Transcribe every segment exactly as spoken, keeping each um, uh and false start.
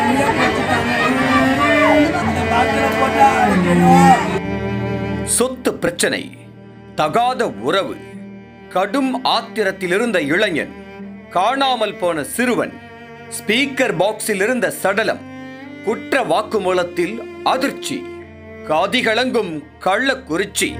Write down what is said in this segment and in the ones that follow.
சொத்து பிரச்சனை, தகாத உறவு, கடும் ஆத்திரத்தில் இருந்த இளைஞன், காணாமல் போன சிறுவன், ஸ்பீக்கர் பாக்ஸில் இருந்த சடலம், குற்ற வாக்குமூலத்தில் அதிர்ச்சி, காதிகளங்கும் கள்ளக்குறிச்சி.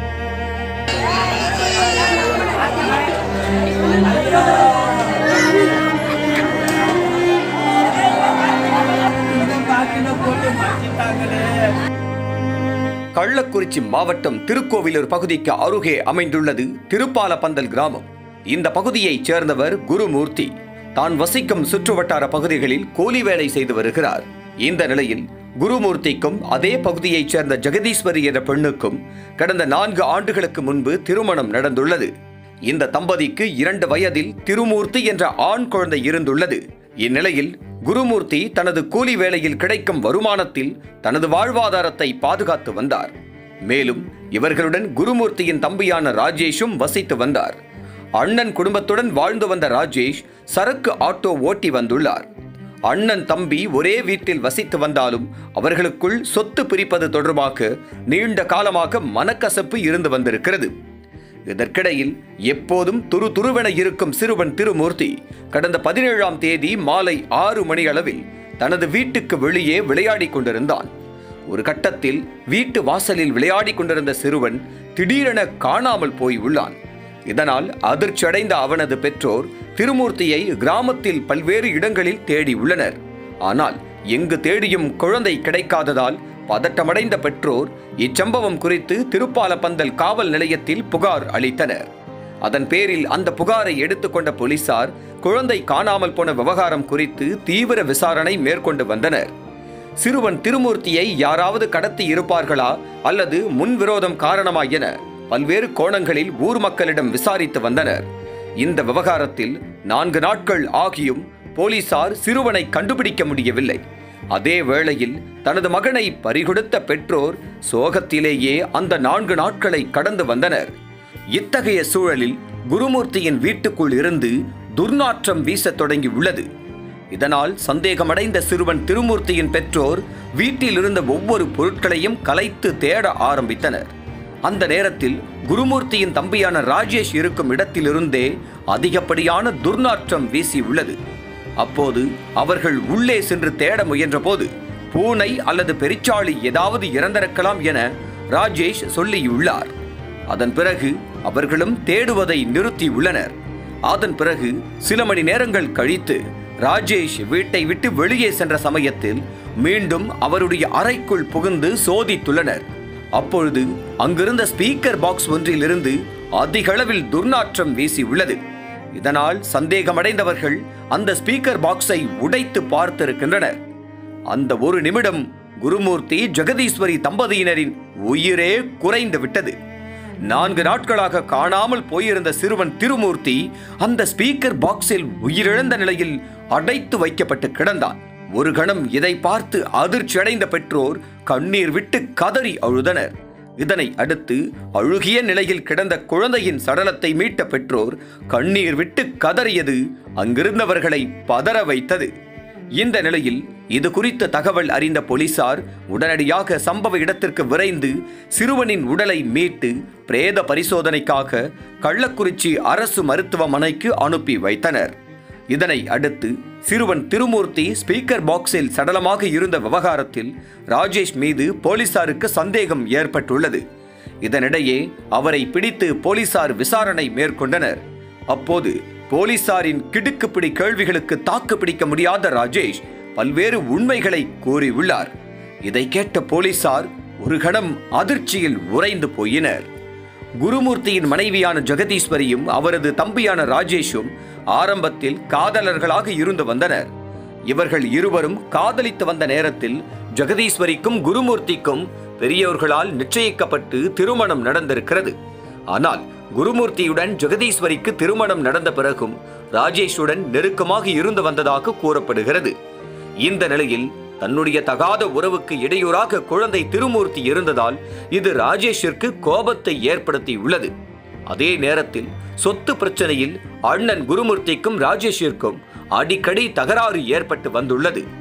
கள்ளக்குறிச்சி மாவட்டம் திருக்கோவிலூர் பகுதிக்கு அருகே அமைந்துள்ளது திருப்பாலப்பந்தல் கிராமம். இந்த பகுதியைச் சேர்ந்தவர் குருமூர்த்தி. தான் வசிக்கும் சுற்றுவட்டார பகுதிகளில் கூலி வேலை செய்து வருகிறார். இந்த நிலையில் குருமூர்த்திக்கும் அதே பகுதியைச் சேர்ந்த ஜெகதீஸ்வரி என்ற பெண்ணுக்கும் கடந்த நான்கு ஆண்டுகளுக்கு முன்பு திருமணம் நடந்துள்ளது. இந்த தம்பதிக்கு இரண்டு வயதில் திருமூர்த்தி என்ற ஆண் குழந்தை இருந்துள்ளது. இந்நிலையில் குருமூர்த்தி தனது கூலி வேலையில் கிடைக்கும் வருமானத்தில் தனது வாழ்வாதாரத்தை பாதுகாத்து வந்தார். மேலும் இவர்களுடன் குருமூர்த்தியின் தம்பியான ராஜேஷும் வசித்து வந்தார். அண்ணன் குடும்பத்துடன் வாழ்ந்து வந்த ராஜேஷ் சரக்கு ஆட்டோ ஓட்டி வந்துள்ளார். அண்ணன் தம்பி ஒரே வீட்டில் வசித்து வந்தாலும் அவர்களுக்குள் சொத்து பிரிப்பது தொடர்பாக நீண்ட காலமாக மனக்கசப்பு இருந்து வந்திருக்கிறது. இதற்கிடையில் எப்போதும் துரு துருவென இருக்கும் சிறுவன் திருமூர்த்தி கடந்த பதினேழாம் தேதி மாலை ஆறு மணி அளவில் தனது வீட்டுக்கு வெளியே விளையாடி கொண்டிருந்தான். ஒரு கட்டத்தில் வீட்டு வாசலில் விளையாடி கொண்டிருந்த சிறுவன் திடீரென காணாமல் போய் உள்ளான். இதனால் அதிர்ச்சியடைந்த அவனது பெற்றோர் திருமூர்த்தியை கிராமத்தில் பல்வேறு இடங்களில் தேடி உள்ளனர். ஆனால் எங்கு தேடியும் குழந்தை கிடைக்காததால் பதட்டமடைந்த பெற்றோர் இச்சம்பவம் குறித்து திருப்பாலப்பந்தல் காவல் நிலையத்தில் புகார் அளித்தனர். அதன் பேரில் அந்த புகாரை எடுத்துக்கொண்ட போலீசார் குழந்தை காணாமல் போன விவகாரம் குறித்து தீவிர விசாரணை மேற்கொண்டு வந்தனர். சிறுவன் திருமூர்த்தியை யாராவது கடத்தி இருப்பார்களா அல்லது முன்விரோதம் காரணமா என பல்வேறு கோணங்களில் ஊர் மக்களிடம் விசாரித்து வந்தனர். இந்த விவகாரத்தில் நான்கு நாட்கள் ஆகியும் போலீசார் சிறுவனை கண்டுபிடிக்க முடியவில்லை. அதே வேளையில் தனது மகனை பறிகொடுத்த பெற்றோர் சோகத்திலேயே அந்த நான்கு நாட்களை கடந்து வந்தனர். இத்தகைய சூழலில் குருமூர்த்தியின் வீட்டுக்குள் இருந்து துர்நாற்றம் வீசத் தொடங்கி உள்ளது. இதனால் சந்தேகமடைந்த சிறுவன் திருமூர்த்தியின் பெற்றோர் வீட்டில் இருந்த ஒவ்வொரு பொருட்களையும் கலைத்து தேட ஆரம்பித்தனர். அந்த நேரத்தில் குருமூர்த்தியின் தம்பியான ராஜேஷ் இருக்கும் இடத்திலிருந்தே அதிகப்படியான துர்நாற்றம் வீசி உள்ளது. அப்போது அவர்கள் உள்ளே சென்று தேட முயன்ற போது பூனை அல்லது பெரிச்சாளி ஏதாவது இறந்திருக்கலாம் என ராஜேஷ் சொல்லியுள்ளார். அதன் பிறகு அவர்களும் தேடுவதை நிறுத்தியுள்ளனர். அதன் பிறகு சில மணி நேரங்கள் கழித்து ராஜேஷ் வீட்டை விட்டு வெளியே சென்ற சமயத்தில் மீண்டும் அவருடைய அறைக்குள் புகுந்து சோதித்துள்ளனர். அப்பொழுது அங்கிருந்த ஸ்பீக்கர் பாக்ஸ் ஒன்றில் இருந்து அதிகளவில் துர்நாற்றம் வீசி உள்ளது. இதனால் சந்தேகமடைந்தவர்கள் அந்த ஸ்பீக்கர் பாக்ஸை உடைத்து பார்த்திருக்கின்றனர். அந்த ஒரு நிமிடம் குருமூர்த்தி ஜெகதீஸ்வரி தம்பதியினரின் உயிரே குறைந்து விட்டது. நான்கு நாட்களாக காணாமல் போயிருந்த சிறுவன் திருமூர்த்தி அந்த ஸ்பீக்கர் பாக்ஸில் உயிரிழந்த நிலையில் அடைத்து வைக்கப்பட்டு கிடந்தான். ஒரு கணம் இதை பார்த்து அதிர்ச்சியடைந்த பெற்றோர் கண்ணீர் விட்டு கதறி அழுதனர். இதனை அடுத்து அழுகிய நிலையில் கிடந்த குழந்தையின் சடலத்தை மீட்ட பெற்றோர் கண்ணீர் விட்டு கதறியது அங்கிருந்தவர்களை பதற வைத்தது. இந்த நிலையில் இது குறித்த தகவல் அறிந்த போலீசார் உடனடியாக சம்பவ இடத்திற்கு விரைந்து சிறுவனின் உடலை மீட்டு பிரேத பரிசோதனைக்காக கள்ளக்குறிச்சி அரசு மருத்துவமனைக்கு அனுப்பி வைத்தனர். இதனை அடுத்து சிறுவன் திருமூர்த்தி ஸ்பீக்கர் பாக்ஸில் சடலமாக இருந்த விவகாரத்தில் ராஜேஷ் மீது போலீசாருக்கு சந்தேகம் ஏற்பட்டுள்ளது. இதனிடையே அவரை பிடித்து போலீசார் விசாரணை மேற்கொண்டனர். அப்போது போலீசாரின் கிடுக்குப்பிடி கேள்விகளுக்கு தாக்கு பிடிக்க முடியாத ராஜேஷ் பல்வேறு உண்மைகளை கூறியுள்ளார். இதை கேட்ட போலீசார் ஒரு கணம் அதிர்ச்சியில் உறைந்து போயினர். குருமூர்த்தியின் மனைவியான ஜெகதீஸ்வரியும் அவரது தம்பியான ராஜேஷும் ஆரம்பத்தில் காதலர்களாக இருந்து வந்தனர். இவர்கள் இருவரும் காதலித்து வந்த நேரத்தில் ஜெகதீஸ்வரிக்கும் குருமூர்த்திக்கும் பெரியோர்களால் நிச்சயிக்கப்பட்டு திருமணம் நடந்திருக்கிறது. ஆனால் குருமூர்த்தியுடன் ஜெகதீஸ்வரிக்கு திருமணம் நடந்த பிறகும் ராஜேஷுடன் நெருக்கமாக இருந்து வந்ததாக கூறப்படுகிறது. இந்த நிலையில் தன்னுடைய தகாத உறவுக்கு இடையூறாக குழந்தை திருமூர்த்தி இருந்ததால் இது ராஜேஷிற்கு கோபத்தை ஏற்படுத்தியுள்ளது. அதே நேரத்தில் சொத்து பிரச்சனையில் அண்ணன் குருமூர்த்திக்கும் ராஜேஷிற்கும் அடிக்கடி தகராறு ஏற்பட்டு வந்துள்ளது.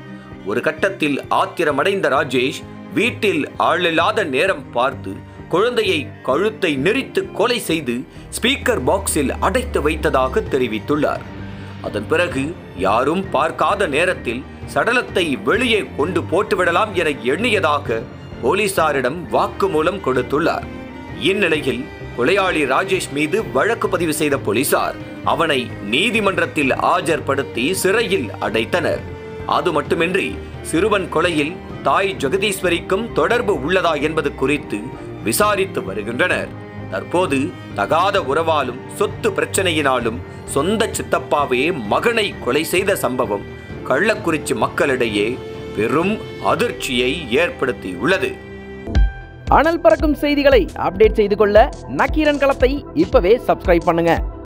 ஒரு கட்டத்தில் ஆத்திரமடைந்த ராஜேஷ் வீட்டில் ஆளில்லாத நேரம் பார்த்து குழந்தையை கழுத்தை நெரித்து கொலை செய்து ஸ்பீக்கர் பாக்ஸில் அடைத்து வைத்ததாக தெரிவித்துள்ளார். அதன் பிறகு யாரும் பார்க்காத நேரத்தில் சடலத்தை வெளியே கொண்டு போட்டுவிடலாம் என எண்ணியதாக போலீசாரிடம் வாக்குமூலம் கொடுத்துள்ளார். இந்நிலையில் கொலையாளி ராஜேஷ் மீது வழக்கு பதிவு செய்த போலீசார் அவனை நீதிமன்றத்தில் ஆஜர்படுத்தி சிறையில் அடைத்தனர். அது மட்டுமின்றி சிறுவன் கொலையில் தாய் ஜெகதீஸ்வரிக்கும் தொடர்பு உள்ளதா என்பது குறித்து விசாரித்து வருகின்றனர். தற்போது தகாத உறவாலும் சொத்து பிரச்சனையினாலும் சொந்த சித்தப்பாவே மகனை கொலை செய்த சம்பவம் கள்ளக்குறிச்சி மக்களிடையே பெரும் அதிர்ச்சியை ஏற்படுத்தியுள்ளது. அனல் பறக்கும் செய்திகளை அப்டேட் செய்து கொள்ள நக்கீரன் களத்தை இப்பவே சப்ஸ்கிரைப் பண்ணுங்க.